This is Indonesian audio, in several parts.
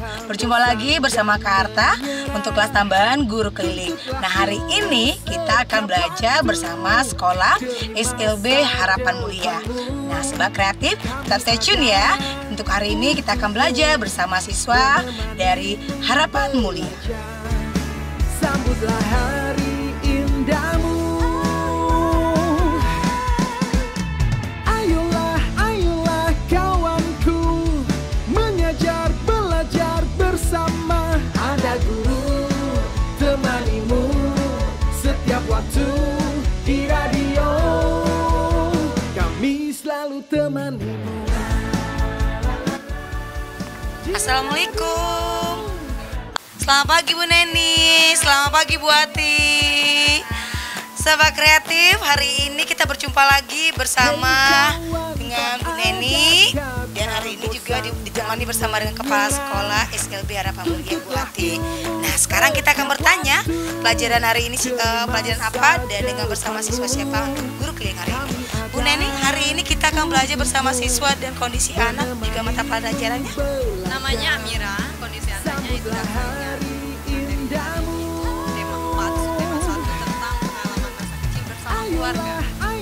berjumpa lagi bersama Kak Arta untuk kelas tambahan guru keliling. Nah, hari ini kita akan belajar bersama sekolah SLB Harapan Mulia. Nah, Sobat Kreatif, tetap stay tune ya. Untuk hari ini kita akan belajar bersama siswa dari Harapan Mulia. Sambutlah hari indahmu. Ada guru temanimu setiap waktu di radio. Kami selalu temanimu. Assalamualaikum. Selamat pagi Bu Neni. Selamat pagi Bu Ati. Sobat Kreatif, hari ini kita berjumpa lagi bersama dengan Bu Neni. Dan hari ini juga ditemani bersama dengan Kepala Sekolah SLB Harapan Mulia Bu Ati. Nah, sekarang kita akan bertanya pelajaran hari ini pelajaran apa dan dengan bersama siswa siapa untuk guru keliling hari ini. Bu Neni, hari ini kita akan belajar bersama siswa dan kondisi anak juga mata pelajarannya. Namanya Amira, kondisi anaknya itu dapat tema 4, tema 1 tentang pengalaman masa kecil bersama keluarga.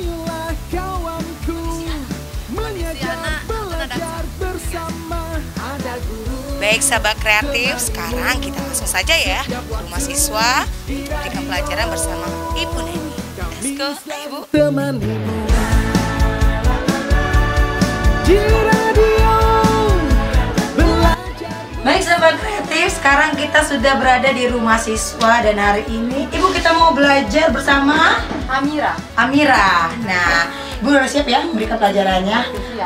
Baik sahabat kreatif, sekarang kita langsung saja ya ke rumah siswa untuk memberikan pelajaran bersama Ibu Neni. Let's go, Ibu. Baik sahabat kreatif, sekarang kita sudah berada di rumah siswa dan hari ini Ibu kita mau belajar bersama Amira. Nah, Ibu udah siap ya memberikan pelajarannya?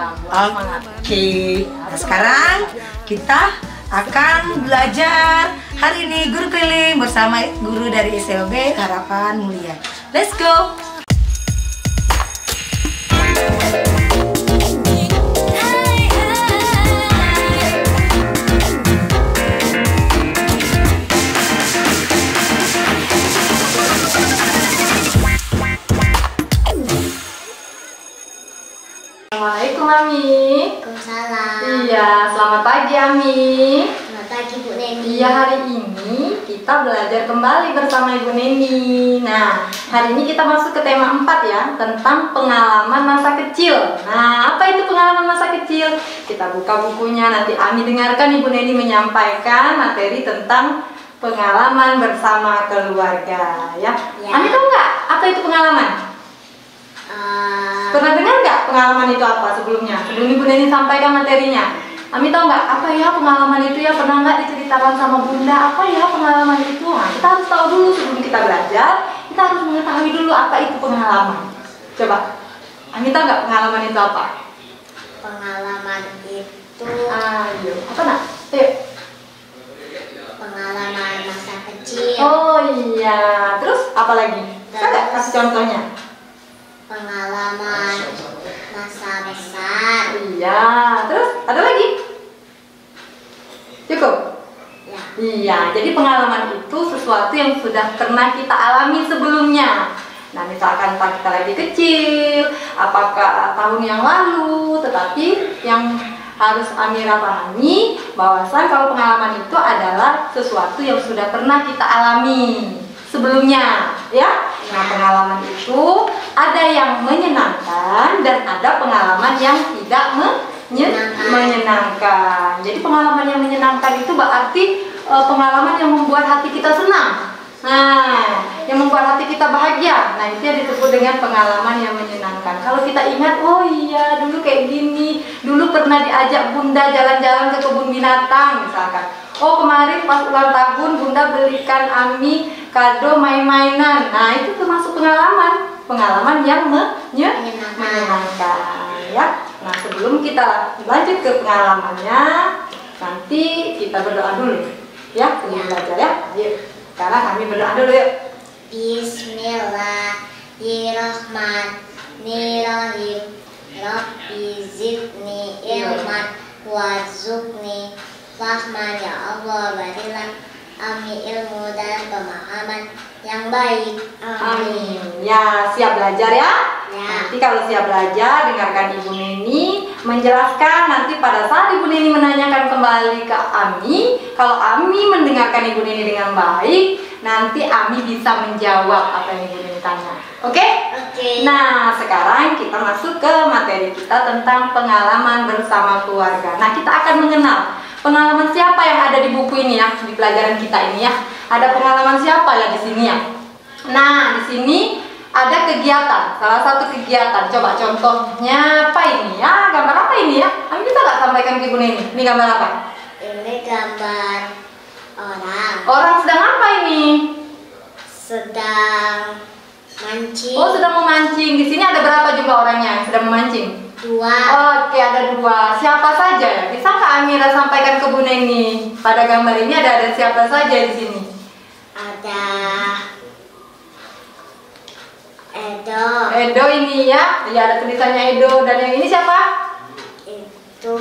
Oke. Nah, sekarang kita akan belajar hari ini guru keliling bersama guru dari SLB Harapan Mulia. Let's go. Assalamualaikum Ami. Waalaikumsalam. Iya, selamat pagi Ami. Selamat pagi Bu Neni. Iya, hari ini kita belajar kembali bersama Ibu Neni. Nah, hari ini kita masuk ke tema 4 ya, tentang pengalaman masa kecil. Nah, apa itu pengalaman masa kecil? Kita buka bukunya, nanti Ami dengarkan Ibu Neni menyampaikan materi tentang pengalaman bersama keluarga ya. Ami tahu nggak apa itu pengalaman? Pernah dengar nggak pengalaman itu apa sebelumnya? Sebelum Ibu Neni sampaikan materinya, Ami tahu nggak apa ya pengalaman itu ya? Pernah nggak diceritakan sama Bunda apa ya pengalaman itu? Nah, kita harus tahu dulu sebelum kita belajar. Kita harus mengetahui dulu apa itu pengalaman. Coba, Ami tahu nggak pengalaman itu apa? Pengalaman itu Ayo, apa nak? Ayo. pengalaman masa kecil. Oh iya, terus apa lagi? Bisa nggak kasih contohnya? Pengalaman masa besar. Iya, terus ada lagi? Cukup? Ya. Iya, jadi pengalaman itu sesuatu yang sudah pernah kita alami sebelumnya. Nah, misalkan pas kita lagi kecil, apakah tahun yang lalu, tetapi yang harus Amira pahami bahwasan kalau pengalaman itu adalah sesuatu yang sudah pernah kita alami sebelumnya, ya. Nah, pengalaman itu ada yang menyenangkan dan ada pengalaman yang tidak menyenangkan. Jadi pengalaman yang menyenangkan itu berarti pengalaman yang membuat hati kita senang. Nah, yang membuat hati kita bahagia. Nah, itu yang disebut dengan pengalaman yang menyenangkan. Kalau kita ingat, oh iya dulu kayak gini, dulu pernah diajak Bunda jalan-jalan ke kebun binatang misalkan. Oh, kemarin pas ulang tahun Bunda belikan Ami kado main-mainan. Nah, itu termasuk pengalaman yang menyenangkan ya. Nah, sebelum kita lanjut ke pengalamannya, nanti kita berdoa dulu ya, sebelum belajar ya. Ayo, sekarang kami berdoa dulu yuk. Bismillahirrahmanirrahim. Rabbi zidni ilman warzuqni fahman. Ya Allah, berilah Ami ilmu dan pemahaman yang baik. Amin. Ya, siap belajar ya? Ya. Nanti kalau siap belajar, dengarkan Ibu Neni menjelaskan. Nanti pada saat Ibu Neni menanyakan kembali ke Ami, kalau Ami mendengarkan Ibu Neni dengan baik, nanti Ami bisa menjawab apa yang Ibu Neni tanya. Oke? Oke. Nah, sekarang kita masuk ke materi kita tentang pengalaman bersama keluarga. Nah, kita akan mengenal pengalaman siapa yang ada di buku ini ya, di pelajaran kita ini ya. Ada pengalaman siapa ya di sini ya. Nah, di sini ada kegiatan, salah satu kegiatan. Coba contohnya apa ini ya? Gambar apa ini ya? Ami bisa nggak sampaikan ke Ibu Neni? Ini gambar apa? Ini gambar orang Orang sedang apa ini? sedang mancing. Oh, sedang memancing. Di sini ada berapa jumlah orangnya yang sedang memancing? 2. Oke, ada 2. Siapa saja ya? Bisa nggak Amira sampaikan ke Bu Neni? Pada gambar ini ada siapa saja di sini? Ada Edo. Edo ini ya. Ya, ada tulisannya Edo. Dan yang ini siapa? Itu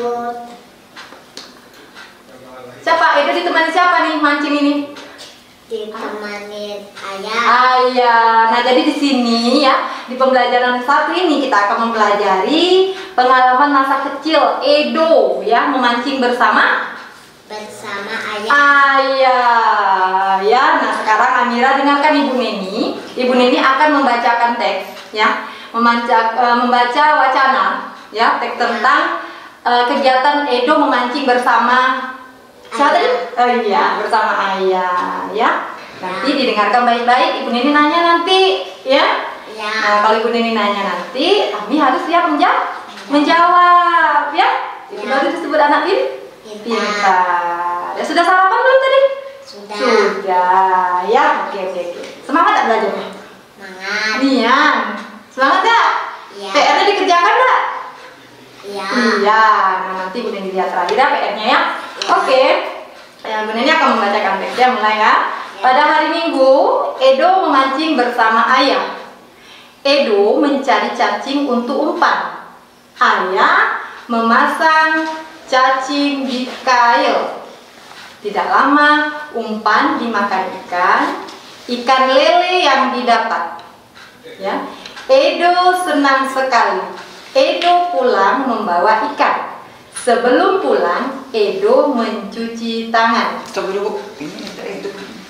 Siapa? Edo ditemani siapa nih mancing ini? ditemani ayah. Ayah. Nah, jadi di sini ya, di pembelajaran satu ini kita akan mempelajari pengalaman masa kecil Edo ya, memancing bersama Bersama ayah. ayah ya. Nah, sekarang Amira dengarkan Ibu Neni. Ibu Neni akan membacakan teks ya, membaca wacana ya, teks tentang kegiatan Edo memancing bersama siapa tadi? Oh iya, bersama ayah ya. Nanti didengarkan baik-baik. Ibu Neni nanya nanti ya. Ya. Nah, kalau Ibu Neni nanya nanti, Ami harus siap menjawab ya. Itu baru disebut anak pintar. Ya, sudah sarapan belum tadi? Sudah. Sudah ya. Oke. Semangat tak belajarnya? Semangat. Nian. Semangat tak? Iya. PR-nya dikerjakan tak? Iya. Iya. Nah, nanti Bu Neni lihat terakhir ya PR-nya ya. Oke. Ya, Bu Neni akan membacakan teksnya mulai ya. Pada hari Minggu, Edo memancing bersama ayah. Edo mencari cacing untuk umpan. Ayah memasang cacing di kail. Tidak lama, umpan dimakan ikan lele yang didapat. Ya. Edo senang sekali. Edo pulang membawa ikan. Sebelum pulang, Edo mencuci tangan. Stop dulu, Bu. Ini ada itu.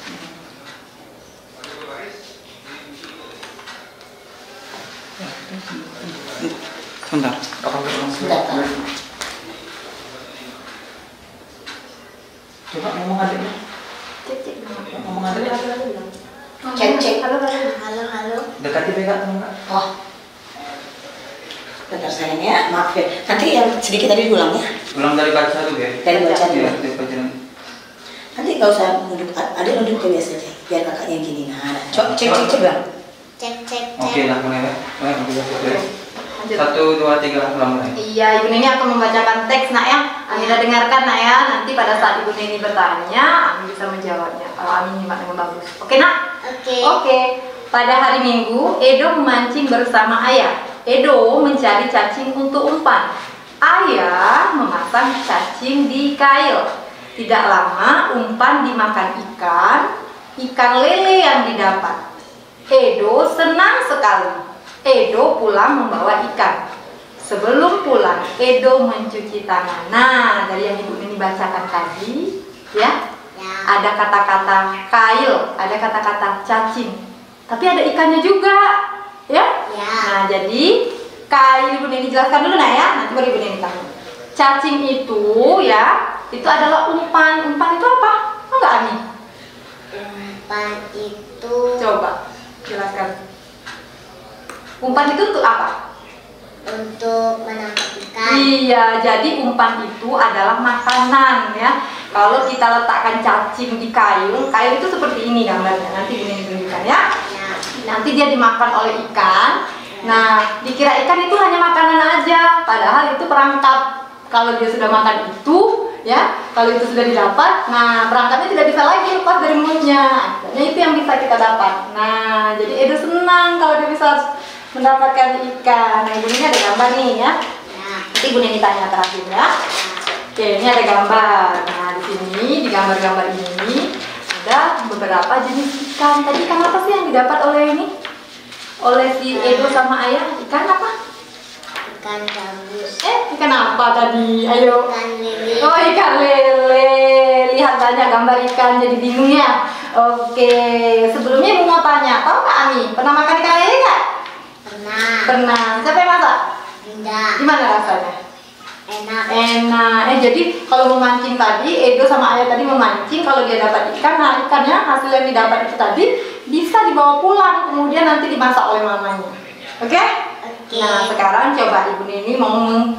Sebentar. Coba ngomong adiknya. Ngomong adiknya. Cek. Halo. Halo. Dekati pegang enggak? Oh, bentar sayang ya, maaf ya. Nanti yang sedikit tadi diulang ya. Ulang dari baca tuh ya. Dari baca dulu. Iya, dari baca nanti. Nanti nggak usah nunduk, adik nunduk ke biasa aja. Biar kakaknya yang gini. Nah, cek bang. Cek. Oke, lah mulai ya. Mulai aku baca dulu. Lanjut. 1, 2, 3, mulai. Iya, Ibu Neni akan membacakan teks nak ya. Amira dengarkan nak ya. Nanti pada saat Ibu Neni bertanya, Ami bisa menjawabnya. Kalau Ami nyimak dengan bagus. Oke nak? Oke. Oke. Pada hari Minggu, Edo memancing bersama ayah. Edo mencari cacing untuk umpan. Ayah memasang cacing di kail. Tidak lama, umpan dimakan ikan lele yang didapat. Edo senang sekali. Edo pulang membawa ikan. Sebelum pulang, Edo mencuci tangan. Nah, dari yang Ibu Neni bacakan tadi, ya, Ya. ada kata-kata kail, ada kata-kata cacing. Tapi ada ikannya juga, ya. Ya. Nah, jadi kail Ibu Neni jelaskan dulu nah ya, nanti baru Ibu Neni tanya. Cacing itu ya, itu adalah umpan. Umpan itu apa? Enggak, Ami? Umpan itu Coba jelaskan. Umpan itu untuk apa? untuk menangkap ikan. Iya, jadi umpan itu adalah makanan ya. Kalau kita letakkan cacing di kail itu seperti ini gambarnya. Nanti ini ditunjukkan ya. Ya. Nanti dia dimakan oleh ikan. Nah, dikira ikan itu hanya makanan aja, padahal itu perangkap. Kalau dia sudah makan itu, ya, kalau itu sudah didapat, nah perangkapnya tidak bisa lagi lepas dari mulutnya. Akhirnya itu yang bisa kita dapat. Nah, jadi Edo senang kalau dia bisa mendapatkan ikan. Nah, Ibu Neni ada gambar nih ya. Ya. Nanti Ibu Neni tanya terakhir ya. Oke, ini ada gambar. Nah, di sini di gambar-gambar ini ada beberapa jenis ikan. Tadi ikan apa sih yang didapat oleh ini? Oleh si Edo sama ayah? Ikan apa? ikan gabus. Ikan apa tadi? Ayo. Ikan lele. Oh, ikan lele. Lihat banyak gambar ikan jadi bingung ya. Oke, sebelumnya Ibu mau tanya, tahu nggak Ami? Pernah makan ikan lele nggak? Pernah. Pernah. Siapa yang masak? Bunda. Gimana rasanya? Enak. Enak. Jadi kalau memancing tadi, Edo sama Ayah tadi memancing, kalau dia dapat ikan, nah ikannya hasil yang didapat itu tadi bisa dibawa pulang, kemudian nanti dimasak oleh mamanya. Oke? Oke. Nah sekarang coba Ibu Neni mau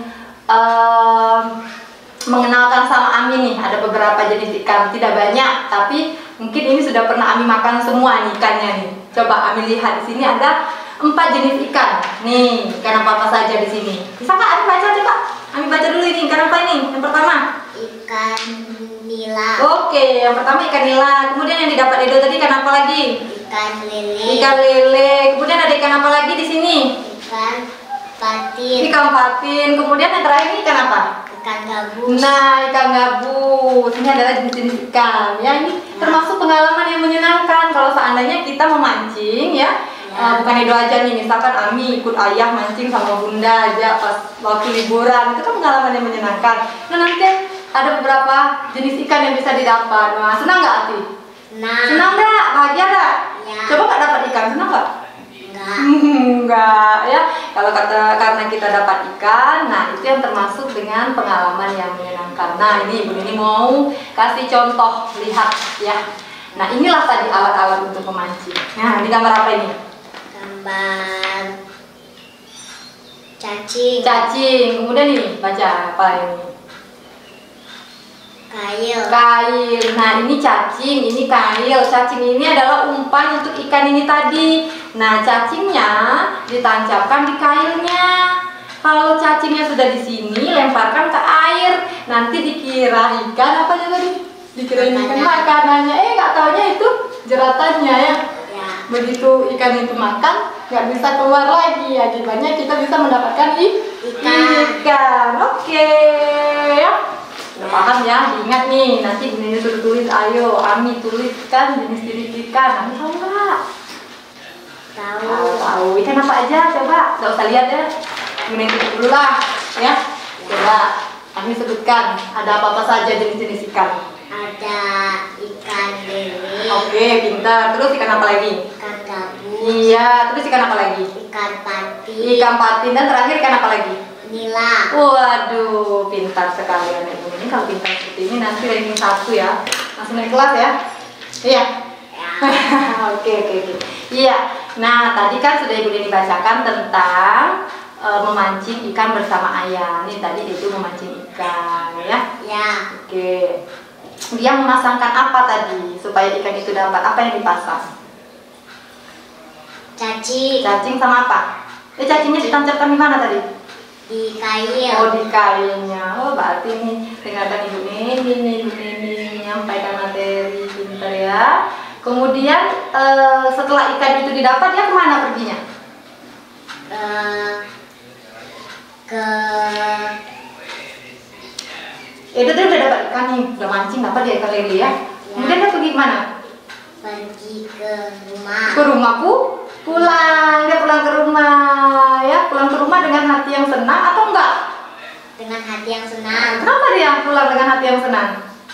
mengenalkan sama Ami nih. Ada beberapa jenis ikan, tidak banyak, tapi mungkin ini sudah pernah Ami makan semua nih ikannya nih. Coba Ami lihat di sini ada 4 jenis ikan. Nih, ikan apa saja di sini? Bisa nggak Ami baca coba? Ami baca dulu ini, ikan apa ini? Yang pertama? Ikan nila. Oke, yang pertama ikan nila. Kemudian yang didapat Edo tadi ikan apa lagi? Ikan lele. Ikan lele. Kemudian ada ikan apa lagi di sini? Ikan patin. Ikan patin. Kemudian yang terakhir ini ikan apa? Ikan gabus. Nah, ikan gabus. Ini adalah jenis-jenis ikan. Ya, ini termasuk pengalaman yang menyenangkan. Kalau seandainya kita memancing, ya, bukan Edo aja nih. Misalkan Ami ikut ayah mancing sama bunda aja pas waktu liburan. Itu kan pengalaman yang menyenangkan. Nah, nanti ada beberapa jenis ikan yang bisa didapat. Nah, senang nggak Ati? Nah. Senang nggak? Bahagia nggak? Ya. Coba nggak dapat ikan, senang nggak? Enggak. Enggak ya. Kalau karena kita dapat ikan, nah itu yang termasuk dengan pengalaman yang menyenangkan. Nah ini Ibu Neni mau kasih contoh, lihat ya. Nah inilah tadi alat-alat untuk memancing. Nah ini gambar apa ini? Gambar cacing. Cacing. Kemudian ini baca apa ini? Kail. Kail. Nah ini cacing, ini kail. Cacing ini adalah umpan untuk ikan ini tadi. Nah cacingnya ditancapkan di kailnya. Kalau cacingnya sudah di sini, lemparkan ke air. Nanti dikira ikan apa tadi? Dikira ikan makanannya. Nggak taunya itu jeratannya ya. Ya. Begitu ikan itu makan, nggak bisa keluar lagi. Akibatnya kita bisa mendapatkan ikan. Oke ya. Udah paham ya, diingat nih, nanti Bu Neni suruh tulis, ayo Ami tuliskan jenis-jenis ikan. Ami tahu nggak? Tahu. Ikan apa aja? Coba, nggak usah lihat ya. Bu Neni tulis dulu lah, ya. Coba, Ami sebutkan ada apa-apa saja jenis-jenis ikan. Ada ikan lele. Oke, pintar. Terus ikan apa lagi? Ikan gabus. Iya, terus ikan apa lagi? Ikan patin. Ikan patin, dan terakhir ikan apa lagi? Nila. Waduh, pintar sekali anak Ibu Neni. Kalau pintar seperti ini nanti ranking 1 ya. Langsung naik kelas ya. Iya. Ya. Oke. Iya. Nah, tadi kan sudah Ibu Neni bacakan tentang memancing ikan bersama ayah. Ini tadi itu memancing ikan ya. Ya. Oke. Dia memasangkan apa tadi supaya ikan itu dapat? Apa yang dipasang? Cacing. Cacing sama apa? Cacingnya ditancapkan di mana tadi? Di kail. Oh, di kailnya. Oh, berarti nih dengarkan Ibu Neni menyampaikan materi, pintar ya. Kemudian setelah ikan itu didapat, dia kemana perginya? Ke Itu tuh udah dapat ikan nih, udah mancing dapat dia ikan lele ya. Kemudian dia pergi kemana? pergi ke rumah. Ke rumahku, pulang. Dia pulang ke rumah ya, pulang ke rumah dengan hati yang senang atau enggak? Dengan hati yang senang. Kenapa dia pulang dengan hati yang senang?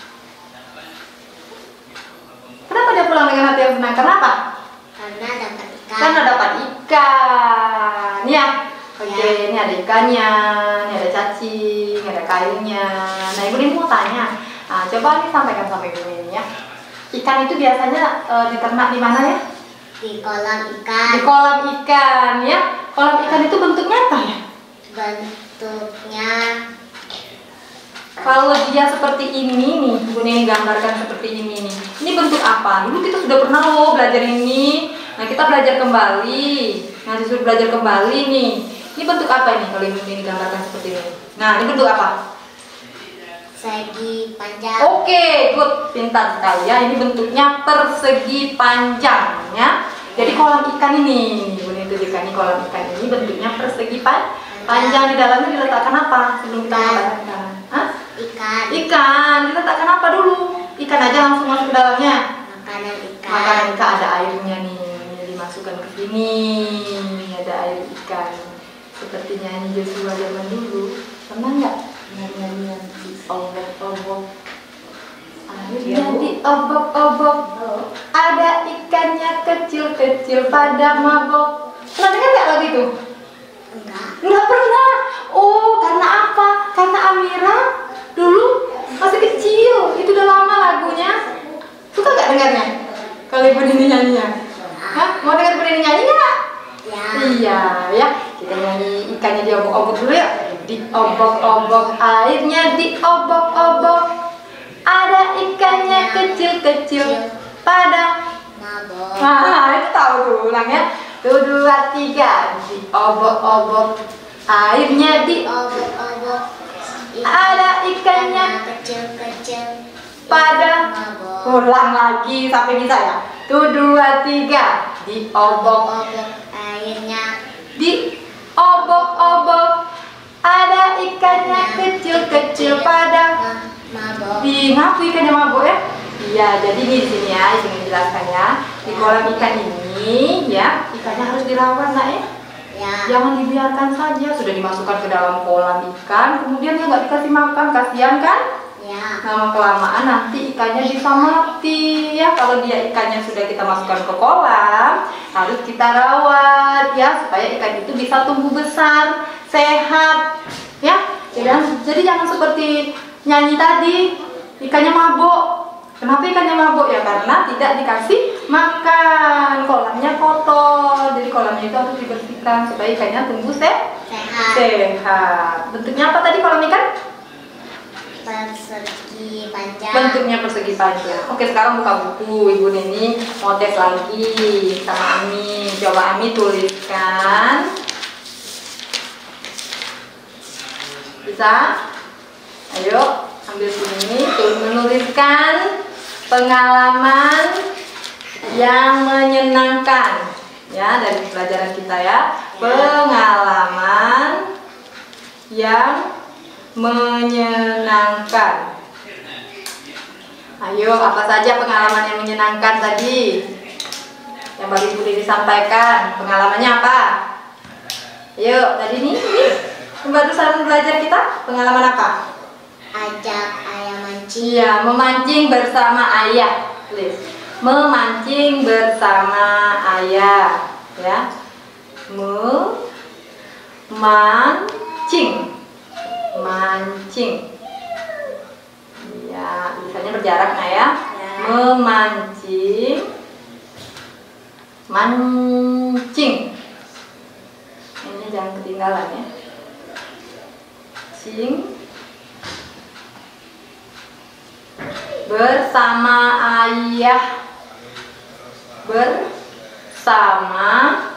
Kenapa dia pulang dengan hati yang senang? Kenapa? Karena dapat ikan. Karena dapat ikan ya. Oke, ini ada ikannya, ini ada cacing, ada kailnya. Nah, Ibu Neni mau tanya. Nah, coba nih sampaikan sama Ibu Neni ya. Ikan itu biasanya diternak di mana ya? Di kolam ikan. Di kolam ikan ya. Kolam ikan itu bentuknya apa ya? Bentuknya Kalau dia seperti ini nih, Bu Neni gambarkan seperti ini nih. Ini bentuk apa? Dulu kita sudah pernah loh belajar ini. Nah, kita belajar kembali. Nah, disuruh belajar kembali nih. Ini bentuk apa ini kalau Ibu Neni gambarkan seperti ini? Nah, ini bentuk apa? segi panjang. Oke, good, pintar sekali ya. Ini bentuknya persegi panjang ya. Jadi kolam ikan ini, Bu Neni tunjukkan nih kolam ikan ini bentuknya persegi panjang. Di dalamnya diletakkan apa sebelum kita makan? Hah? Ikan. Ikan, diletakkan apa dulu? Ikan aja langsung masuk ke dalamnya. Makanan ikan. Makanan ikan ada airnya nih, ini dimasukkan ke sini. Ada air ikan. Sepertinya nyanyi Joshua zaman dulu, pernah nggak nyanyian di obok-obok? Airnya diobok-obok, ada ikannya kecil-kecil pada mabok. Pernah dengar nggak lagu itu? Nggak pernah. Oh, karena apa? Karena Amira dulu masih kecil. Itu udah lama lagunya. Suka nggak dengarnya? Kalau Ibu Nini nyanyinya? Hah? Mau dengar Ibu Nini nyanyi nggak? Ya. Iya, ya. Kita nyanyi ikannya diobok-obok dulu ya. Diobok-obok, airnya diobok-obok, ada ikannya kecil-kecil pada Mabok. Nah, itu tahu tuh, ulang ya. 1, 2, 3, diobok-obok, airnya Obok-obok. ada ikannya kecil-kecil. pada. Mabok. Ulang lagi sampai bisa ya. 1, 2, 3, diobok, Obok. Airnya diobok-obok, ada ikannya kecil-kecil pada. mabok. Ngaku ikannya mabok ya? Iya, jadi di sini ya, Ibu menjelaskannya. Di kolam ikan ini ya, ikannya harus dirawat nak ya. Ya. Jangan dibiarkan saja, sudah dimasukkan ke dalam kolam ikan, kemudian dia nggak dikasih makan, kasihan kan? Ya. Lama kelamaan nanti ikannya bisa mati ya. Kalau dia ikannya sudah kita masukkan ke kolam, harus kita rawat ya, supaya ikan itu bisa tumbuh besar, sehat ya. Jadi jangan seperti nyanyi tadi, ikannya mabuk. Kenapa ikannya mabuk ya? Karena tidak dikasih makan, kolamnya kotor. Jadi kolamnya itu harus dibersihkan supaya ikannya tumbuh Sehat. sehat. Bentuknya apa tadi kolam ikan? Persegi panjang. Bentuknya persegi panjang. Oke, sekarang buka buku. Ibu Nini mau tes lagi sama Ami. Coba Ami tuliskan. Bisa? Ayo, ambil sini. Menuliskan pengalaman yang menyenangkan. Ya, dari pelajaran kita ya. Pengalaman yang menyenangkan. Ayo, apa saja pengalaman yang menyenangkan tadi yang baru Ibu Nini sampaikan? Pengalamannya apa? Ayo, tadi nih barusan belajar kita pengalaman apa? Ajak ayah mancing. Iya, memancing bersama ayah. Tulis. Memancing bersama ayah, ya. Memancing. Mancing. Ya, tulisannya berjarak nah ya. Memancing. Mancing. Ini jangan ketinggalan ya. Cing. Bersama ayah. Bersama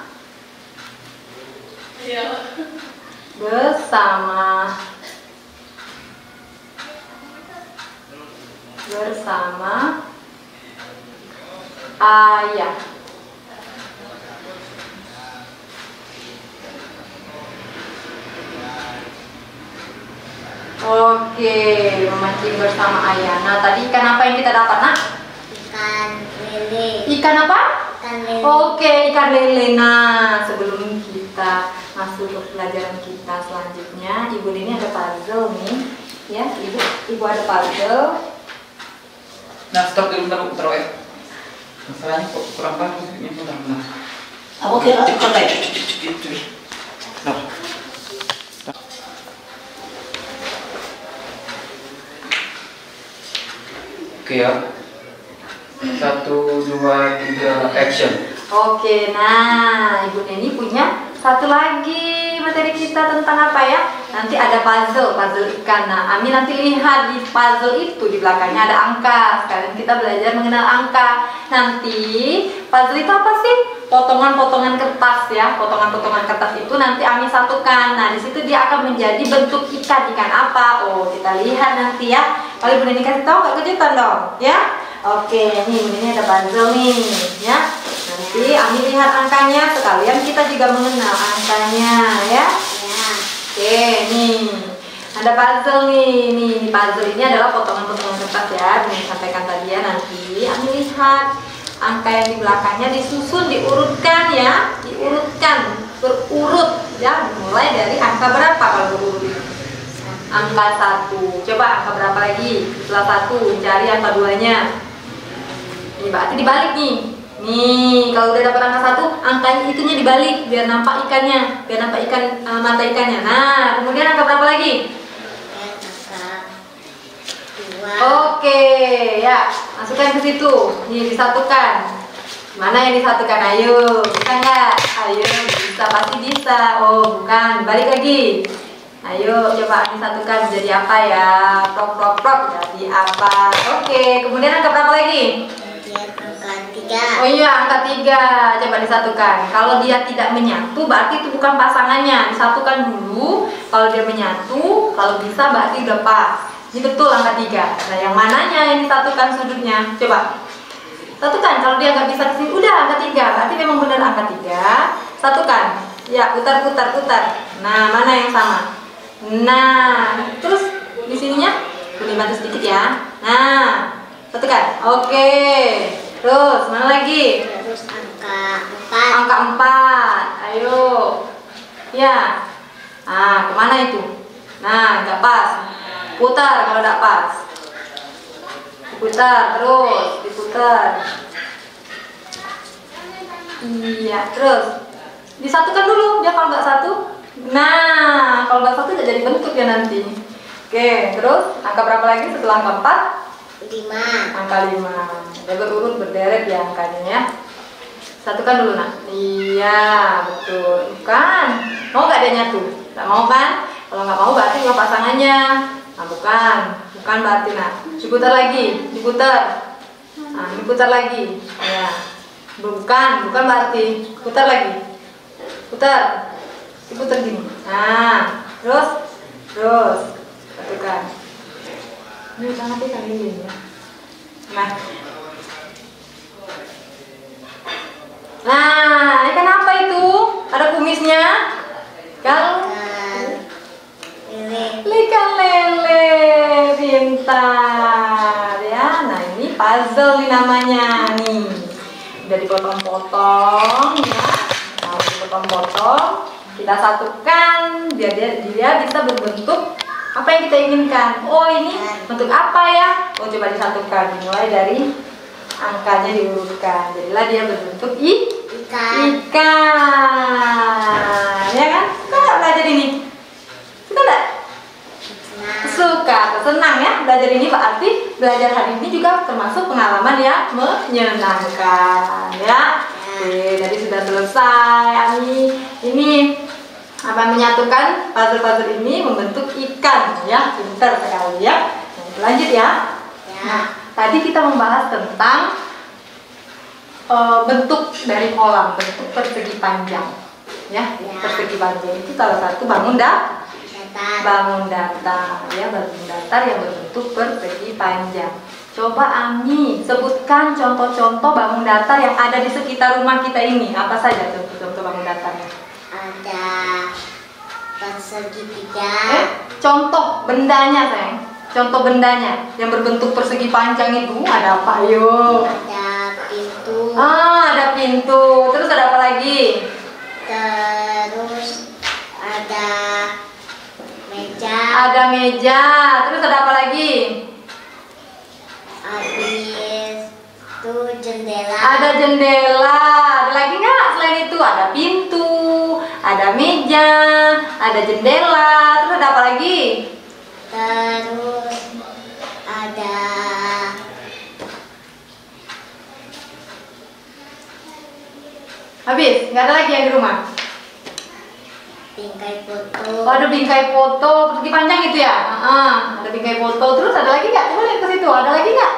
ayah. Oke, memancing bersama ayah. Nah, tadi ikan apa yang kita dapat, Nak? Ikan lele. Ikan apa? Ikan lele. Oke, ikan lele. Nah, sebelum kita masuk ke pelajaran kita selanjutnya, Ibu Nini ada puzzle nih. Ya, Ibu ada puzzle. Nah, stop dulu bentar ya. Masalahnya kok kurang bagus ini bentar. Aku kira kotek. Itu. Nah. Oke ya. 1, 2, 3, action. Oke, nah Ibu Neni punya satu lagi materi kita tentang apa ya? Nanti ada puzzle ikan. Nah, Ami nanti lihat di puzzle itu di belakangnya ada angka. Sekarang kita belajar mengenal angka. Nanti puzzle itu apa sih? Potongan-potongan kertas ya. Potongan-potongan kertas itu nanti Ami satukan. Nah, di situ dia akan menjadi bentuk ikan apa? Oh, kita lihat nanti ya. Kalau Ibu Neni kasih tahu nggak kejutan dong, ya? Oke, nih Ibu Neni ada puzzle nih, ya. Nanti Ami lihat angkanya, sekalian kita juga mengenal angkanya, ya. Oke, nih ada puzzle nih. Puzzle ini adalah potongan-potongan kertas ya. Yang disampaikan tadi ya. Nanti Ami lihat angka yang di belakangnya disusun, diurutkan ya, diurutkan berurut Ya, mulai dari angka berapa kalau berurut? Angka 1. Coba angka berapa lagi? Setelah 1, cari angka 2-nya. Ini berarti dibalik nih. Nih, kalau udah dapat angka 1, angkanya itunya dibalik biar nampak ikannya, biar nampak ikan mata ikannya. Nah, kemudian angka berapa lagi? Angka 2. Oke, ya, masukkan ke situ. Nih, disatukan. Mana yang disatukan? Ayo, bisa nggak? Ayo, bisa, pasti bisa. Oh, bukan, balik lagi. Ayo, coba disatukan jadi apa ya? Prok, prok, prok, jadi apa? Oke, kemudian angka berapa lagi? Kemudian angka 3. Oh iya, angka 3. Coba disatukan. Kalau dia tidak menyatu, berarti itu bukan pasangannya. Disatukan dulu. Kalau dia menyatu, kalau bisa berarti udah pas. Ini betul angka 3. Nah, yang mananya yang disatukan sudutnya? Coba. Satukan. Kalau dia nggak bisa kesini, udah angka 3. Berarti memang benar angka 3. Satukan. Ya, putar, putar, putar. Nah, mana yang sama? Nah, terus di sininya dibantu sedikit ya. Nah, satukan. Oke. Terus mana lagi? Terus angka 4. Angka 4. Ayo. Ya. Nah, kemana itu? Nah, nggak pas. Putar kalau nggak pas. Putar terus, diputar. Iya, terus disatukan dulu. Dia kalau nggak satu. Nah, kalau nggak satu tidak jadi bentuk ya nanti. Oke, terus angka berapa lagi setelah angka 4? 5. Angka 5. Dia berurut berderet ya angkanya ya. Satukan dulu nak. Iya, betul. Bukan. Mau nggak dia nyatu? Nggak mau kan? Kalau nggak mau berarti nggak pasangannya. Nah, bukan. Bukan berarti nak. Diputar lagi. Diputar. Nah, diputar lagi. Ya. Bukan berarti. Putar lagi. Putar. Diputar gini. Nah, terus satukan. Ini sangat ikan ini ya. Nah, ikan apa itu? Ada kumisnya? Kalau ikan lele, pintar ya. Nah, ini puzzle nih namanya nih. Udah dipotong-potong ya. Nah, dipotong-potong. Kita satukan biar dia bisa berbentuk apa yang kita inginkan. Oh, ini bentuk apa ya? Oh, coba disatukan. Mulai dari angkanya diurutkan. Jadilah dia berbentuk ikan. Ya kan? Suka nggak belajar ini? Suka nggak? Suka, senang ya belajar ini. Berarti belajar hari ini juga termasuk pengalaman yang menyenangkan ya. Oke, tadi sudah selesai. Ini apa menyatukan puzzle-puzzle ini membentuk ikan ya. Pintar sekali ya. Nah, lanjut ya. Nah, tadi kita membahas tentang bentuk dari kolam, bentuk persegi panjang ya. Persegi panjang itu salah satu bangun datar ya, bangun datar yang berbentuk persegi panjang. Coba Ami sebutkan contoh-contoh bangun datar yang ada di sekitar rumah kita ini. Apa saja contoh-contoh bangun datarnya? Ada persegi 3. Contoh bendanya sayang. Contoh bendanya yang berbentuk persegi panjang itu ada apa? Ayo. Ada pintu. Ada pintu. Terus ada apa lagi? Terus ada meja. Ada meja. Terus ada apa lagi? Habis itu jendela. Ada jendela. Ada lagi nggak selain itu? Ada pintu. Ada meja. Ada jendela. Terus ada apa lagi? Terus ada habis? Nggak ada lagi yang di rumah? bingkai foto. Oh, ada bingkai foto, persegi panjang itu ya? Ada bingkai foto. Terus ada lagi nggak? Coba lihat ke situ. Ada lagi nggak?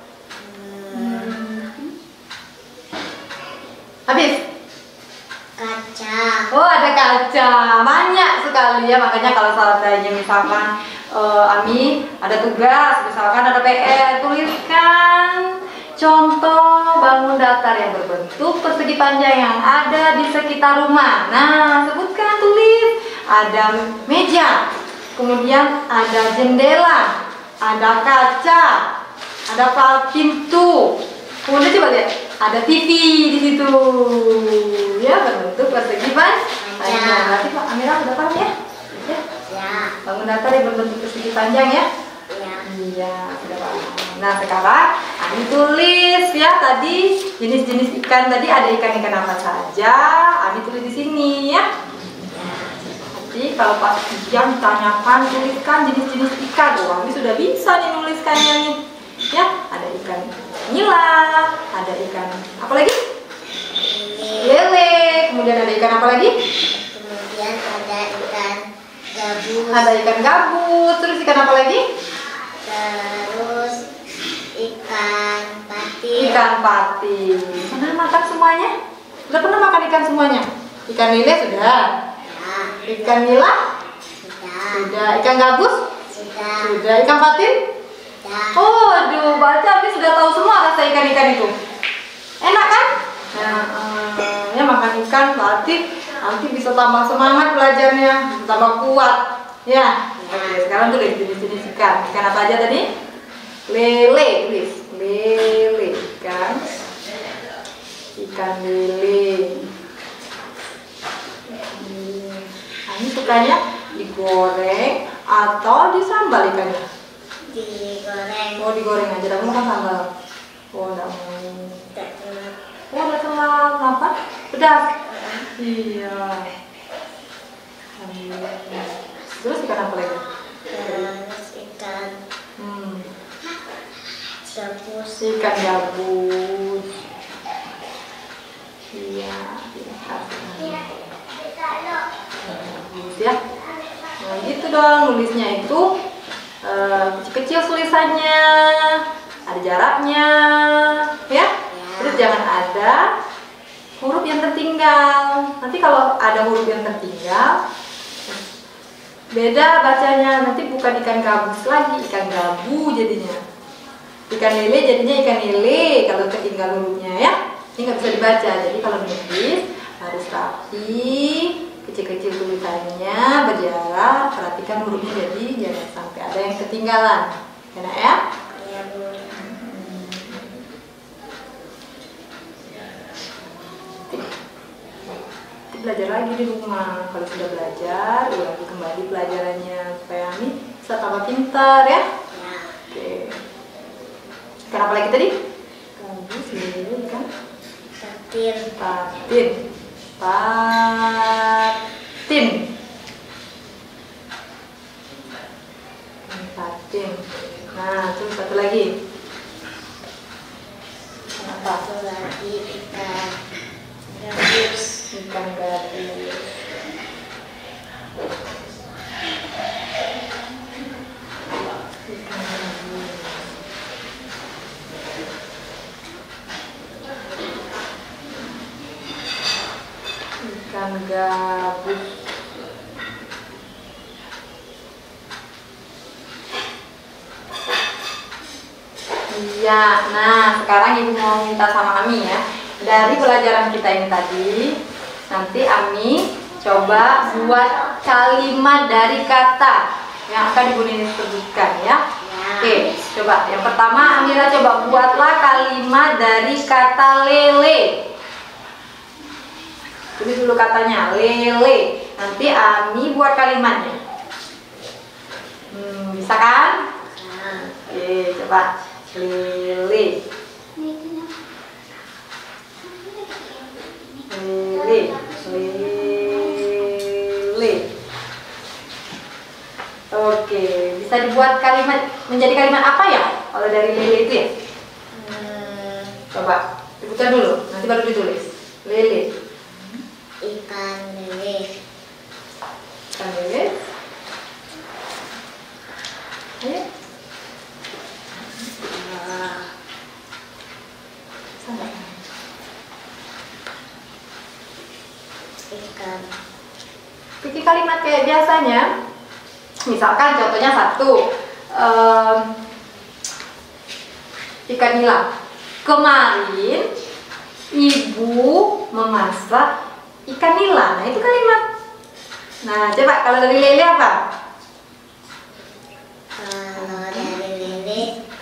Habis? Kaca. Oh, ada kaca. Banyak sekali ya. Makanya kalau seandainya misalkan Ami ada tugas, misalkan ada PR, tuliskan contoh bangun datar yang berbentuk persegi panjang yang ada di sekitar rumah. Nah, sebutkan, tulis. Ada meja, kemudian ada jendela, ada kaca, ada pintu. Kemudian coba lihat, ada TV di situ. Ya, berbentuk persegi Kaca. Berarti Pak Amira sudah paham ya? Ya. Ya. Bangun datar yang berbentuk persegi panjang ya? Ya. Iya, sudah paham. Nah sekarang Ami tulis ya tadi jenis-jenis ikan tadi ada ikan-ikan apa saja. Ami tulis di sini ya. Nanti kalau pas ujian ditanyakan tuliskan jenis-jenis ikan. Oh, Ami sudah bisa nih nuliskannya nih. Ya, ada ikan nila, ada ikan apa lagi? Lele. Kemudian ada ikan apa lagi? Kemudian ada ikan gabus. Ada ikan gabus. Terus ikan apa lagi? Terus ikan patin. Ikan patin. Pernah makan semuanya? Sudah pernah makan ikan semuanya? Ikan lele sudah. Ya. Ikan nila Sudah. sudah. Ikan gabus Sudah. sudah. Ikan patin. Sudah. Oh, aduh, berarti Abi sudah tahu semua rasa ikan-ikan itu. Enak kan? Nah, ya makan ikan berarti nanti bisa tambah semangat belajarnya, tambah kuat. Ya. Oke, sekarang tulis jenis-jenis ikan. Ikan apa aja tadi? Lele, tulis. Lele, ikan. Ikan lele. Ini sukanya digoreng atau disambal ikannya? Digoreng. Oh, digoreng aja, tapi makan sambal. Oh, enggak mau. Tak cuma. Oh, udah kelar. Kenapa? Pedas. Iya. Terus ikan apa lagi? Terus ikan Hmm. gabus. Ikan gabus. Iya, gabus ya. Nah, gitu dong nulisnya itu kecil-kecil tulisannya, ada jaraknya, ya. Terus jangan ada huruf yang tertinggal. Nanti kalau ada huruf yang tertinggal, beda bacanya. Nanti bukan ikan gabus lagi, ikan gabu jadinya. Ikan lele jadinya ikan lele kalau ketinggal hurufnya ya. Ini nggak bisa dibaca. Jadi kalau nulis harus rapi, kecil-kecil tulisannya, berjarak, perhatikan hurufnya jadi jangan sampai ada yang ketinggalan. Enak ya? Ya, Bu. Nanti belajar lagi di rumah. Kalau sudah belajar, ulangi kembali pelajarannya supaya Ami bisa tambah pintar ya. Ya. Oke. Ikan apa lagi tadi? Gabus, lele, ikan Patin. patin. Patin. Patin. Nah, terus satu lagi. Apa? Satu lagi ikan gabus. Ikan gabus. Ikan gabus. Ikan gabus. Iya, nah sekarang Ibu mau minta sama Ami ya. Dari pelajaran kita ini tadi, nanti Ami coba buat kalimat dari kata yang akan Ibu Nini sebutkan ya. Oke, coba. Yang pertama Amira coba buatlah kalimat dari kata lele. Tulis dulu katanya, lele. Nanti Ami buat kalimatnya. Bisa kan? Oke, coba. Lele. Lele. Lele. Oke, bisa dibuat kalimat menjadi kalimat apa ya? Kalau dari lele itu ya? Coba, sebutkan dulu, nanti baru ditulis. Lele. Ikan lele. Ikan lele. Ayo. Sampai. Ikan. Bikin kalimat kayak biasanya. Misalkan contohnya satu, ikan nila. Kemarin ibu memasak ikan nila. Nah itu kalimat. Nah coba kalau dari lele apa? Kalau dari lele,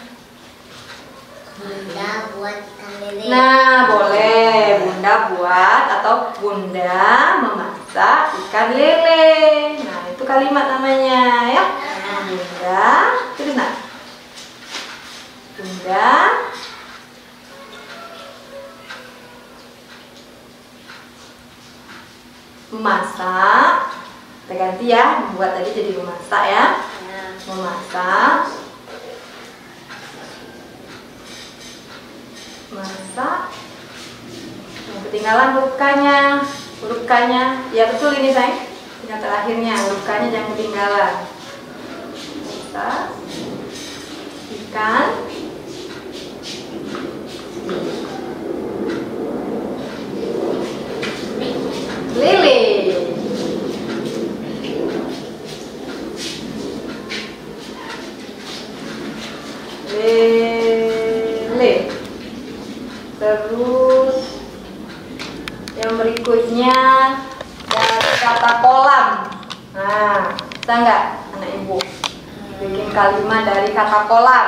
Bunda buat ikan lele. Nah boleh bunda buat atau bunda memasak memasak ikan lele. Nah, itu kalimat namanya ya. Bunda, terus nak. Bunda memasak. Kita ganti ya, membuat tadi jadi memasak ya. Memasak. Masak. Yang ketinggalan huruf K-nya. Huruf K-nya, ya betul ini sayang. Yang terakhirnya, huruf K-nya jangan ketinggalan. Masak. Ikan. Lele. Lele. Terus yang berikutnya dari kata kolam. Nah, bisa nggak anak ibu bikin kalimat dari kata kolam?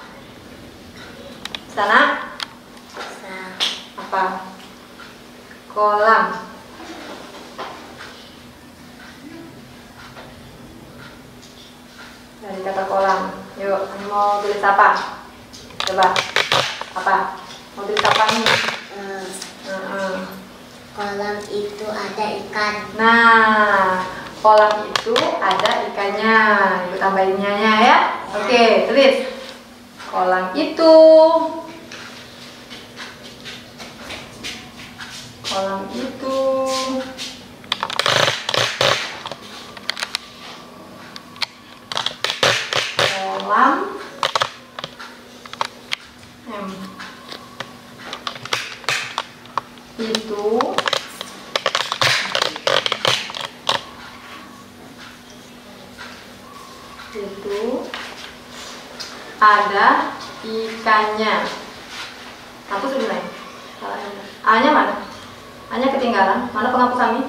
Sana? Apa? Kolam. Dari kata kolam. Yuk, mau tulis apa? Coba. Apa? Mau tulis apa nih? Kolam itu ada ikan. Nah, kolam itu ada ikannya. Ibu tambahinnya ya. Oke, tulis. Kolam itu. Kolam itu. Kolam. Itu ada ikannya. Hapus sebenarnya. A-nya mana? A-nya ketinggalan. Mana penghapus kami?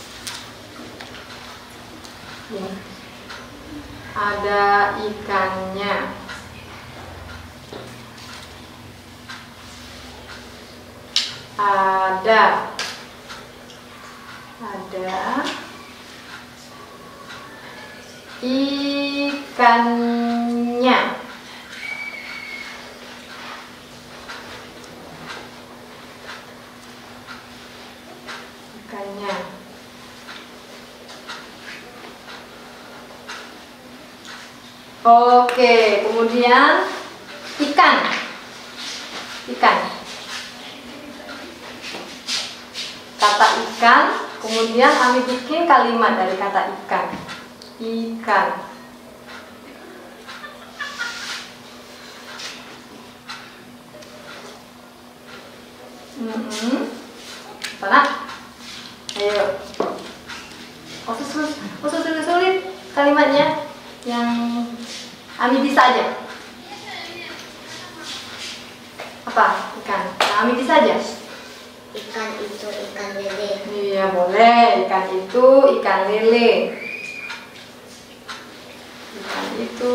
Ini. Ada ikannya. Ada ikannya. Ikannya. Oke, kemudian ikan. Kata ikan, kemudian kami bikin kalimat dari kata ikan. Ikan. Mana? Ayo. Sulit kalimatnya. Yang Ami bisa aja. Apa? Ikan. Yang Ami bisa aja. Ikan itu ikan lele. Iya boleh. Ikan itu ikan lele. Ikan itu.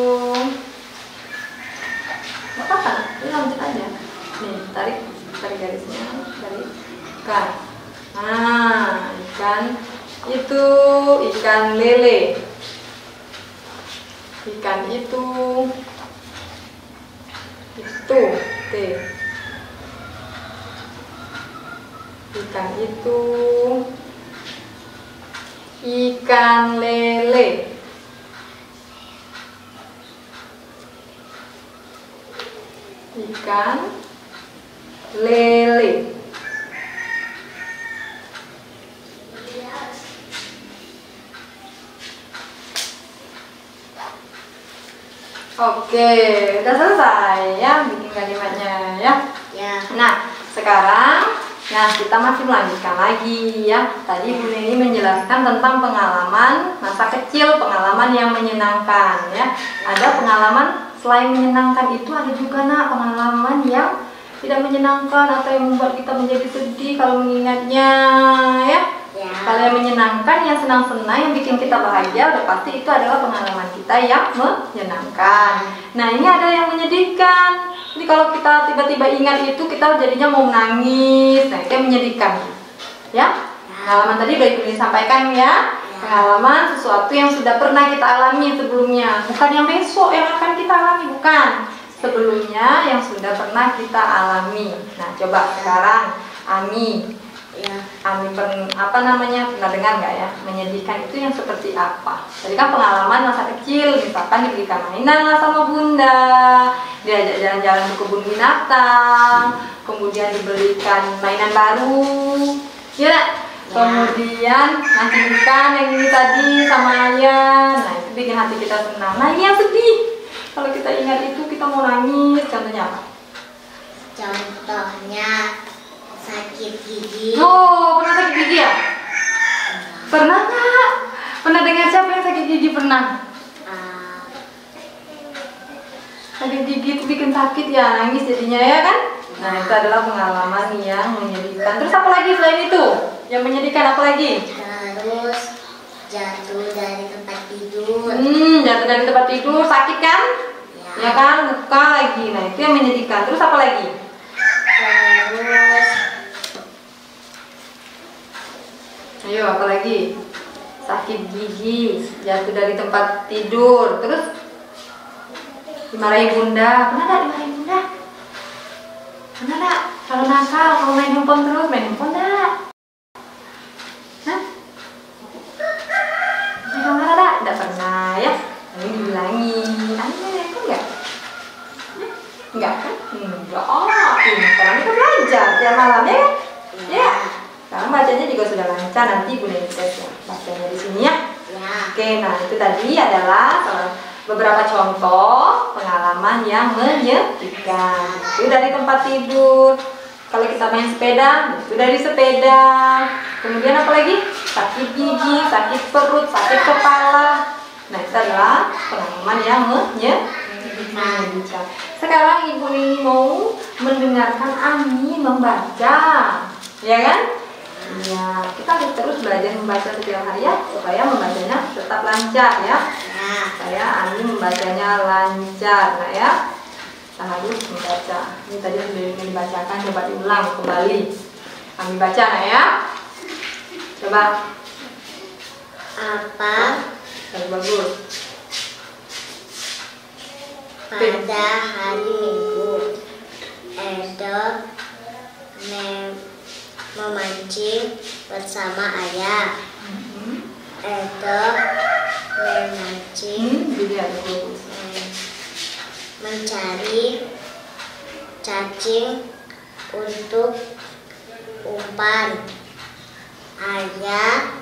Gak apa-apa. Ini lanjut aja. Nih tarik garisnya. Tarik ikan. Nah ikan itu ikan lele. Ikan itu T. Ikan itu ikan lele. Ikan lele. Oke, udah selesai ya bikin kalimatnya ya. Ya. Nah, sekarang kita masih melanjutkan lagi ya. Tadi Bu Neni menjelaskan tentang pengalaman masa kecil, pengalaman yang menyenangkan ya. Ada pengalaman selain menyenangkan itu ada juga pengalaman yang tidak menyenangkan atau yang membuat kita menjadi sedih kalau mengingatnya ya. Kalau yang menyenangkan, yang senang-senang, yang bikin kita bahagia, udah pasti itu adalah pengalaman kita yang menyenangkan. Nah ini ada yang menyedihkan. Jadi kalau kita tiba-tiba ingat itu, kita jadinya mau menangis. Nah itu yang menyedihkan, ya. Pengalaman tadi udah Ibu Neni sampaikan ya. Pengalaman sesuatu yang sudah pernah kita alami sebelumnya, bukan yang besok yang akan kita alami, bukan. Sebelumnya yang sudah pernah kita alami. Nah, coba sekarang Ami. Ya. Ami pernah dengar nggak ya? Menyedihkan itu yang seperti apa? Tadi kan pengalaman masa kecil, misalkan dibelikan mainan lah sama bunda, diajak jalan-jalan ke kebun binatang, kemudian dibelikan mainan baru, ya. Kemudian nantikan yang ini tadi sama ayah. Nah, itu bikin hati kita senang. Nah, ini yang sedih. Kalau kita ingat itu kita mau nangis. Contohnya apa? Contohnya sakit gigi. Oh, pernah sakit gigi ya? Pernah nggak? Pernah dengar siapa yang sakit gigi pernah? Sakit gigi itu bikin sakit ya, nangis jadinya ya kan? Nah, itu adalah pengalaman yang menyedihkan. Terus apa lagi selain itu? Yang menyedihkan apa lagi? Terus jatuh dari tempat tidur. Jatuh dari tempat tidur, sakit kan? Ya kan, luka lagi. Nah, itu yang menyedihkan. Terus apa lagi? Terus Ayo, apa lagi? Sakit gigi, jatuh dari tempat tidur. Terus dimarahi bunda. Pernah nggak dimarahi bunda? Pernah nggak? Kalau nakal, kalau main handphone terus, main handphone nggak? Hah? Marah nggak? Nggak pernah ya? Ini dibilangin. Anda main handphone nggak? Enggak kan? Enggak. Sekarang kita belajar tiap malam ya kan? Ya. Sekarang bacanya juga sudah lancar, nanti Ibu Neni tes ya. Bacanya di sini ya. Oke, nah itu tadi adalah beberapa contoh pengalaman yang menyedihkan. Itu dari tempat tidur. Kalau kita main sepeda, itu dari sepeda. Kemudian apa lagi? Sakit gigi, sakit perut, sakit kepala. Nah, itu adalah pengalaman yang menyedihkan. Sekarang Ibu Neni mau mendengarkan Ami membaca, ya kan? Ya, kita harus terus belajar membaca setiap hari ya, supaya membacanya tetap lancar ya. Supaya Ami membacanya lancar, nah ya. Kita harus membaca. Ini tadi sudah dibacakan, coba diulang kembali. Ami baca, nah ya. Coba. apa? Bagus. Pada hari Minggu, Edo memancing bersama ayah. Edo memancing mencari cacing untuk umpan. Ayah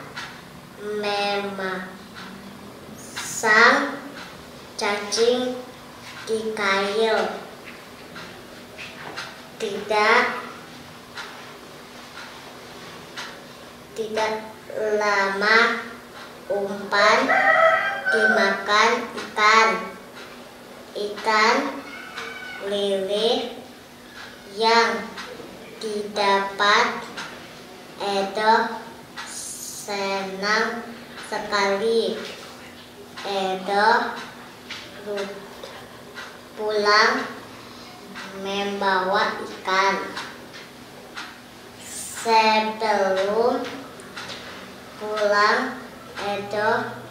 memasang cacing di kail. Tidak lama umpan dimakan ikan. Ikan lele yang didapat Edo senang sekali. Edo pulang membawa ikan. Sebelum pulang, Edo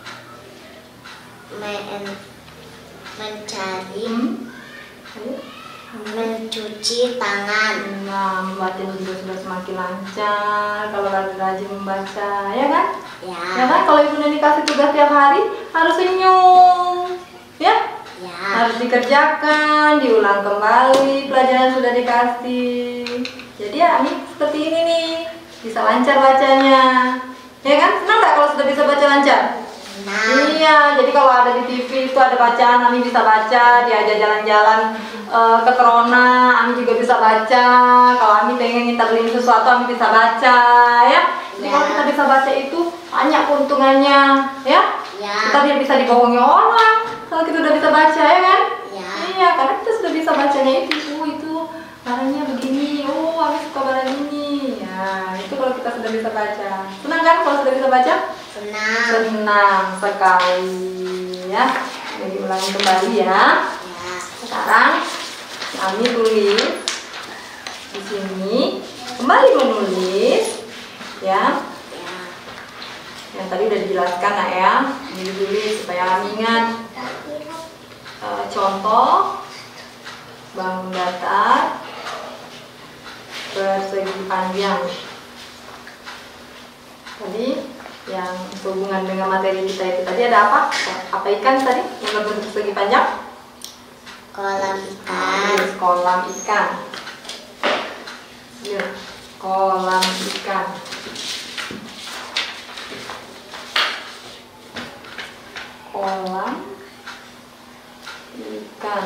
mencuci tangan. Nah, membacanya juga sudah semakin lancar kalau rajin membaca, ya kan? Ya. Ya kan, kalau Ibu Neni kasih tugas tiap hari harus senyum, ya? Ya. Harus dikerjakan, diulang kembali pelajaran yang sudah dikasih. Jadi ya, ini seperti ini nih, bisa lancar bacanya, ya kan? Senang nggak kalau sudah bisa baca lancar? Nah. Iya, jadi kalau ada di TV itu ada bacaan, Ami bisa baca, diajak jalan-jalan ke Corona, Ami juga bisa baca. Kalau Ami pengen kita beliin sesuatu, Ami bisa baca, ya. Jadi kalau kita bisa baca itu banyak keuntungannya, ya. Ya. Kita tidak bisa dibohongi orang kalau kita udah bisa baca, ya kan? Ya. Iya, karena kita sudah bisa bacanya itu barangnya begini, Ami suka barang ini. Ya, itu kalau kita sudah bisa baca. Senang kan kalau sudah bisa baca? Senang. Senang sekali ya. Jadi ulangi kembali ya. Ya. Sekarang Ami tulis di sini, kembali menulis ya. Yang tadi udah dijelaskan nak ya. Ini ditulis supaya kami ingat. Contoh bangun datar persegi panjang. Tadi yang berhubungan dengan materi kita itu tadi ada apa? Apa ikan tadi yang berbentuk persegi panjang? Kolam ikan. Kolam ikan. Ya, kolam ikan. Kolam ikan.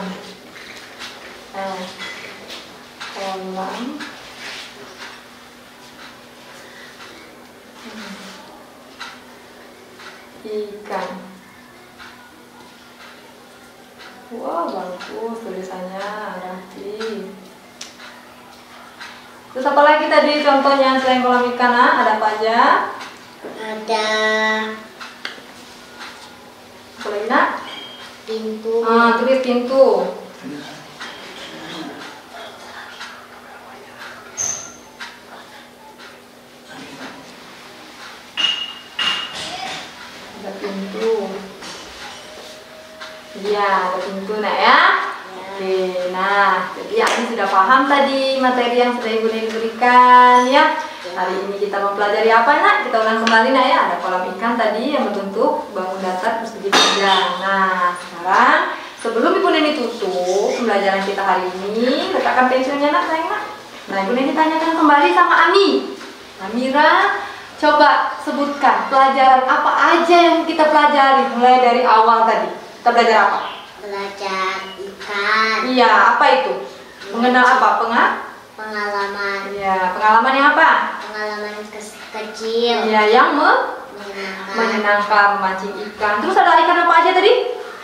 Kolam ikan. Wah, bagus tulisannya, rapi. Terus apa lagi tadi contohnya selain kolam ikan? Ada apa aja? Ada Apa lagi nak? pintu. Tulis pintu. Ada pintu. Iya, ada pintu nak ya. Oke, nah jadi Ami sudah paham tadi materi yang sudah Ibu Neni berikan ya. Hari ini kita mempelajari apa nak? Kita ulang kembali nak ya. Ada kolam ikan tadi yang berbentuk bangun datar persegi panjang. Nah sekarang sebelum Ibu Neni tutup pembelajaran kita hari ini, letakkan pensilnya nak sayang nak. Nah Ibu Neni tanyakan kembali sama Ami. Amira, coba sebutkan pelajaran apa aja yang kita pelajari mulai dari awal tadi. Kita belajar apa? Belajar ikan. Iya, apa itu? Mengenal apa? Pengalaman. Iya, pengalaman yang apa? Pengalaman kecil. Iya, yang Menyenangkan. menyenangkan memancing ikan. Terus ada ikan apa aja tadi?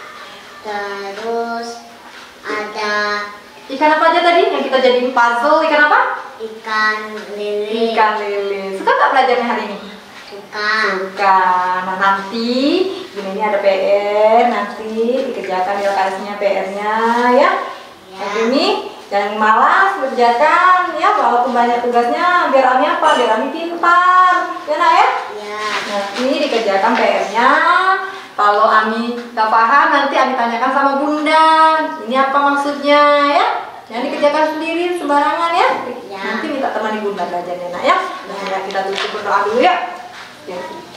Terus ada Ikan apa aja tadi yang kita jadiin puzzle? Ikan apa? ikan lele. Ikan lele. Suka nggak belajarnya hari ini? Suka. Suka. Nah nanti ini ada PR, nanti dikerjakan di lokasinya PR-nya ya. Hari ini jangan malas kerjakan ya, walaupun banyak tugasnya, biar Ami apa? Biar Ami pintar, ya nak ya? Ya. Nanti dikerjakan PR-nya. Kalau Ami nggak paham, nanti Ami tanyakan sama Bunda. Ini apa maksudnya ya? Jangan dikerjakan sendiri sembarangan ya. Ya. Nanti minta temani Bunda belajarnya nak ya. Nah, kita tutup berdoa dulu ya. Ya.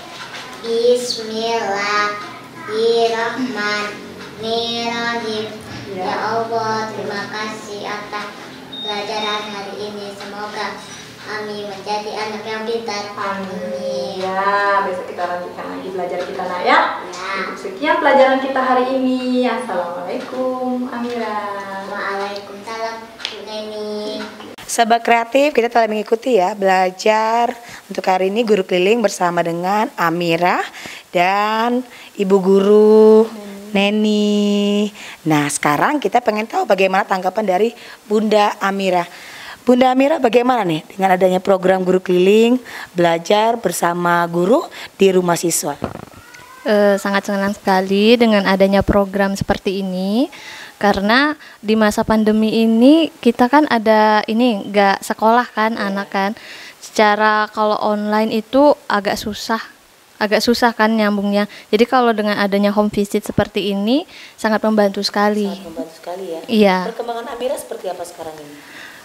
Bismillahirrahmanirrahim. Ya. Ya Allah, terima kasih atas pelajaran hari ini. Semoga Ami menjadi anak yang pintar. Amin. Ya, besok kita lanjutkan lagi belajar kita nak ya. Ya. Cukup sekian pelajaran kita hari ini. Assalamualaikum Amira. Waalaikumsalam Bu Neni. Sahabat kreatif, kita telah mengikuti ya belajar untuk hari ini guru keliling bersama dengan Amira dan Ibu Guru Neni. Nah sekarang kita pengen tahu bagaimana tanggapan dari Bunda Amira. Bunda Amira bagaimana nih dengan adanya program guru keliling belajar bersama guru di rumah siswa? Sangat senang sekali dengan adanya program seperti ini. Karena di masa pandemi ini kita kan ada ini nggak sekolah kan anak kan, secara kalau online itu agak susah kan nyambungnya. Jadi kalau dengan adanya home visit seperti ini sangat membantu sekali. Sangat membantu sekali ya. Iya. Perkembangan Amira seperti apa sekarang ini?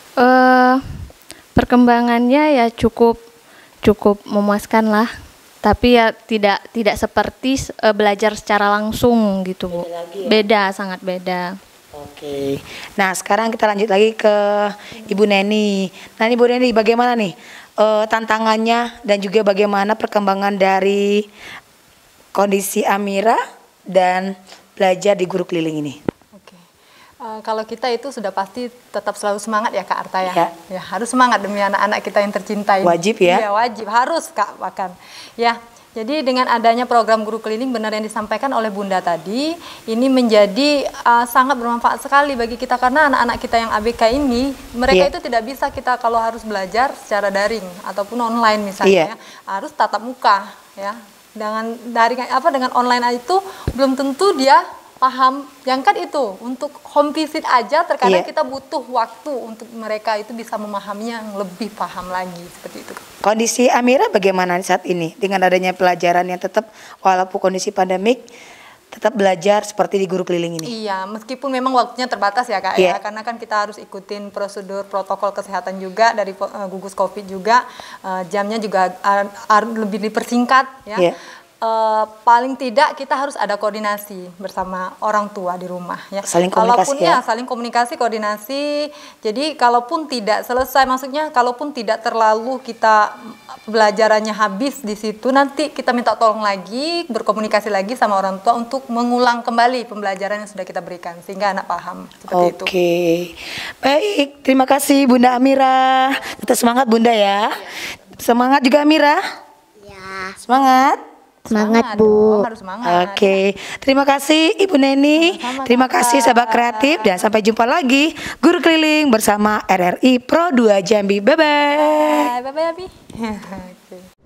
Perkembangannya ya cukup memuaskan lah. Tapi ya tidak seperti belajar secara langsung gitu Bu. Beda lagi ya? Beda, sangat beda. Oke. Nah sekarang kita lanjut lagi ke Ibu Neni. Nah Ibu Neni bagaimana nih tantangannya dan juga bagaimana perkembangan dari kondisi Amira dan belajar di guru keliling ini? Oke. Kalau kita itu sudah pasti tetap selalu semangat ya Kak Arta ya. Ya. Ya, harus semangat demi anak-anak kita yang tercintai. Wajib ya? Iya, wajib, harus Kak bahkan. Ya. Jadi dengan adanya program guru keliling benar yang disampaikan oleh Bunda tadi, ini menjadi sangat bermanfaat sekali bagi kita karena anak-anak kita yang ABK ini, mereka itu tidak bisa kita kalau harus belajar secara daring ataupun online misalnya, ya, harus tatap muka ya. Dengan daring dengan online itu belum tentu dia paham. Yang kan itu untuk home visit aja terkadang Iya. kita butuh waktu untuk mereka itu bisa memahaminya yang lebih paham lagi seperti itu. Kondisi Amira bagaimana saat ini dengan adanya pelajaran yang tetap walaupun kondisi pandemik tetap belajar seperti di guru keliling ini? Iya, meskipun memang waktunya terbatas ya Kak Iya. ya, karena kan kita harus ikutin prosedur protokol kesehatan juga dari gugus COVID juga, jamnya juga lebih dipersingkat ya. Iya. Paling tidak kita harus ada koordinasi bersama orang tua di rumah ya. Saling komunikasi Kalaupun ya? saling komunikasi, koordinasi. Jadi kalaupun tidak selesai, maksudnya kalaupun tidak terlalu kita pembelajarannya habis di situ, nanti kita minta tolong lagi, berkomunikasi lagi sama orang tua untuk mengulang kembali pembelajaran yang sudah kita berikan sehingga anak paham seperti itu. Oke, baik. Terima kasih Bunda Amira. Tetap semangat Bunda ya. Semangat juga Amira. Ya. Semangat. Semangat, dong, harus semangat. Oke, terima kasih Ibu Neni. Sama-sama, Terima kasih sahabat kreatif dan sampai jumpa lagi guru keliling bersama RRI Pro 2 Jambi. Bye bye. Bye bye Abi. Oke.